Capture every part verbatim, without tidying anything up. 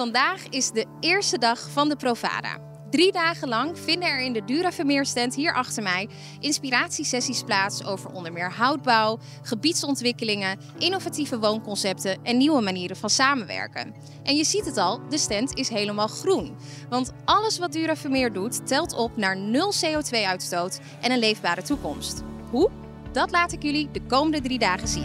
Vandaag is de eerste dag van de Provada. Drie dagen lang vinden er in de Duravermeer stand hier achter mij inspiratiesessies plaats over onder meer houtbouw, gebiedsontwikkelingen, innovatieve woonconcepten en nieuwe manieren van samenwerken. En je ziet het al, de stand is helemaal groen. Want alles wat Duravermeer doet telt op naar nul C O twee uitstoot en een leefbare toekomst. Hoe? Dat laat ik jullie de komende drie dagen zien.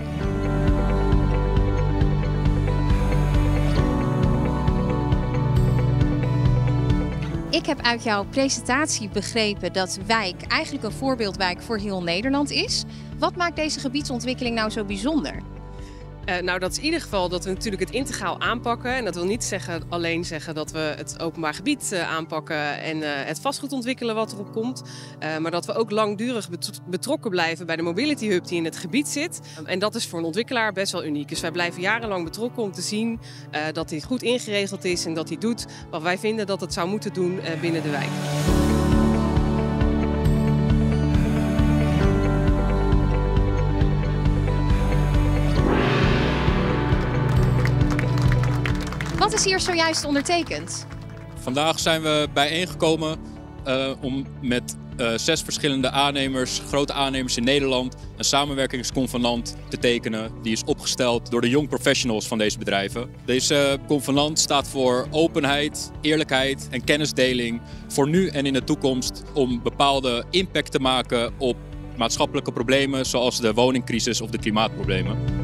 Ik heb uit jouw presentatie begrepen dat Wijk eigenlijk een voorbeeldwijk voor heel Nederland is. Wat maakt deze gebiedsontwikkeling nou zo bijzonder? Uh, nou, dat is in ieder geval dat we natuurlijk het integraal aanpakken. En dat wil niet zeggen, alleen zeggen dat we het openbaar gebied uh, aanpakken en uh, het vastgoed ontwikkelen wat erop komt. Uh, maar dat we ook langdurig betrokken blijven bij de Mobility Hub die in het gebied zit. Um, en dat is voor een ontwikkelaar best wel uniek. Dus wij blijven jarenlang betrokken om te zien uh, dat hij goed ingeregeld is en dat hij doet wat wij vinden dat het zou moeten doen uh, binnen de wijk. Wat is hier zojuist ondertekend? Vandaag zijn we bijeengekomen uh, om met uh, zes verschillende aannemers, grote aannemers in Nederland, een samenwerkingsconvenant te tekenen. Die is opgesteld door de young professionals van deze bedrijven. Deze convenant staat voor openheid, eerlijkheid en kennisdeling voor nu en in de toekomst om bepaalde impact te maken op maatschappelijke problemen zoals de woningcrisis of de klimaatproblemen.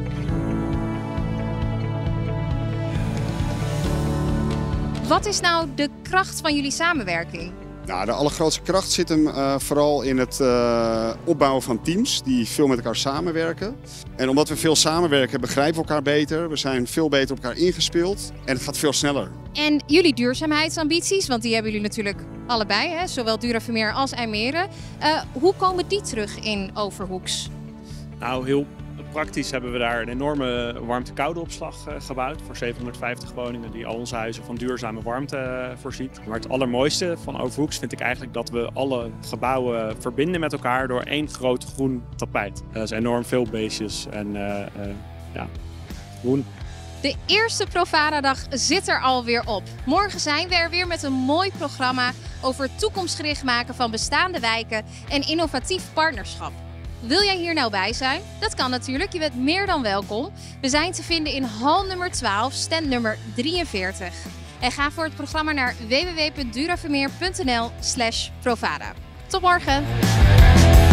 Wat is nou de kracht van jullie samenwerking? Nou, de allergrootste kracht zit hem uh, vooral in het uh, opbouwen van teams die veel met elkaar samenwerken. En omdat we veel samenwerken begrijpen we elkaar beter. We zijn veel beter op elkaar ingespeeld en het gaat veel sneller. En jullie duurzaamheidsambities, want die hebben jullie natuurlijk allebei, hè? Zowel Duravermeer als IJmeren. Uh, hoe komen die terug in Overhoeks? Nou, heel praktisch hebben we daar een enorme warmte-koude-opslag gebouwd voor zevenhonderdvijftig woningen die al onze huizen van duurzame warmte voorziet. Maar het allermooiste van Overhoeks vind ik eigenlijk dat we alle gebouwen verbinden met elkaar door één groot groen tapijt. Dat is enorm veel beestjes en uh, uh, ja, groen. De eerste Provada-dag zit er alweer op. Morgen zijn we er weer met een mooi programma over toekomstgericht maken van bestaande wijken en innovatief partnerschap. Wil jij hier nou bij zijn? Dat kan natuurlijk, je bent meer dan welkom. We zijn te vinden in hal nummer twaalf, stand nummer drieënveertig. En ga voor het programma naar w w w punt duravermeer punt n l slash provada. Tot morgen!